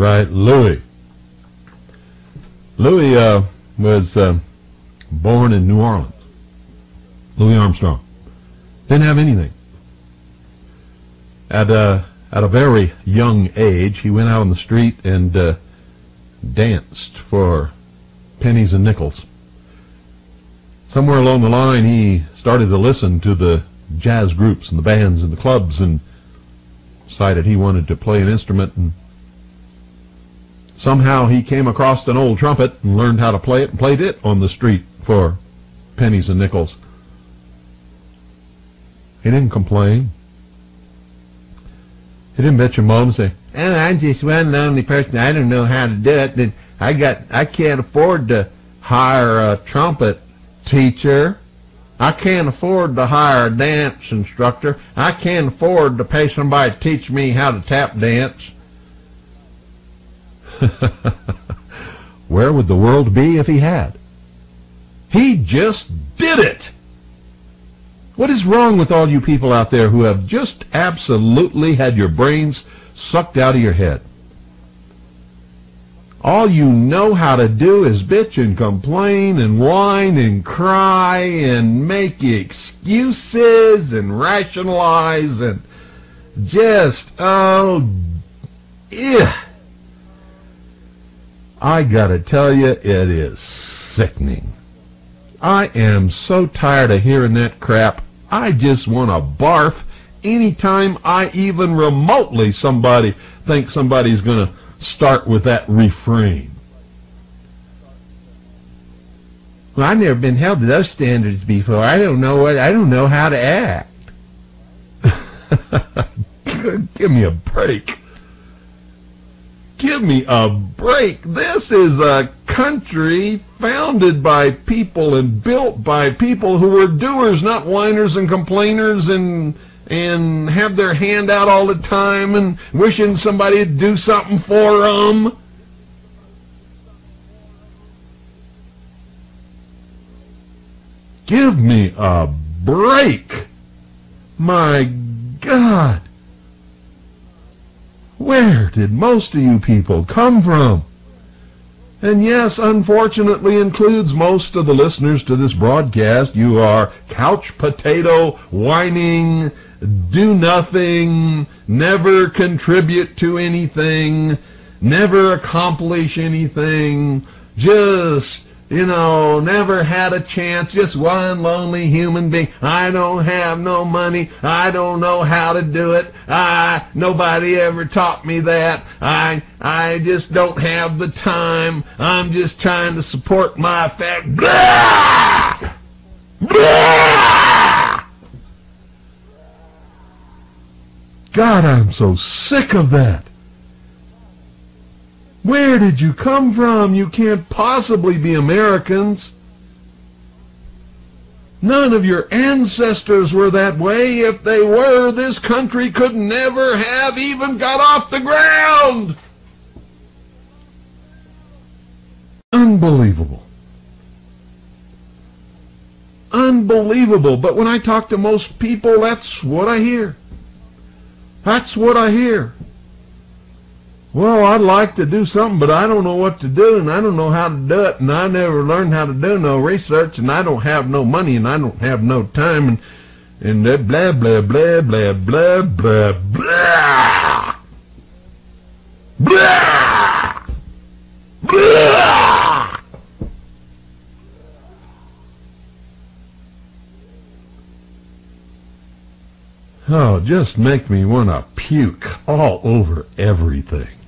right, Louis. Louis was born in New Orleans. Louis Armstrong. Didn't have anything. At a very young age, he went out on the street and danced for pennies and nickels. Somewhere along the line, he started to listen to the jazz groups and the bands and the clubs and decided he wanted to play an instrument, and somehow he came across an old trumpet and learned how to play it and played it on the street for pennies and nickels. He didn't complain. He didn't bitch and moan and say, "Oh, I'm just one lonely person. I don't know how to do it. I can't afford to hire a trumpet teacher. I can't afford to hire a dance instructor. I can't afford to pay somebody to teach me how to tap dance." Where would the world be if he had? He just did it. What is wrong with all you people out there who have just absolutely had your brains sucked out of your head? All you know how to do is bitch and complain and whine and cry and make excuses and rationalize and just, oh, yeah. I gotta tell you, it is sickening. I am so tired of hearing that crap. I just want to barf anytime I even remotely think somebody's going to start with that refrain. Well, I've never been held to those standards before. I don't know how to act. Give me a break. Give me a break. This is a country founded by people and built by people who are doers, not whiners and complainers and have their hand out all the time and wishing somebody would do something for them. Give me a break. My God. Where did most of you people come from? And yes, unfortunately includes most of the listeners to this broadcast. You are couch potato, whining, do nothing, never contribute to anything, never accomplish anything, just, never had a chance, just one lonely human being. I don't have no money. I don't know how to do it. Nobody ever taught me that. I just don't have the time. I'm just trying to support my family. Blah! Blah! God, I'm so sick of that. Where did you come from? You can't possibly be Americans. None of your ancestors were that way. If they were, this country could never have even got off the ground. Unbelievable. Unbelievable. But when I talk to most people, that's what I hear. That's what I hear. Well, I'd like to do something, but I don't know what to do, and I don't know how to do it, and I never learned how to do no research, and I don't have no money, and I don't have no time, and blah, blah, blah, blah, blah, blah, blah, blah. Blah! Blah! Oh, just make me want to puke all over everything.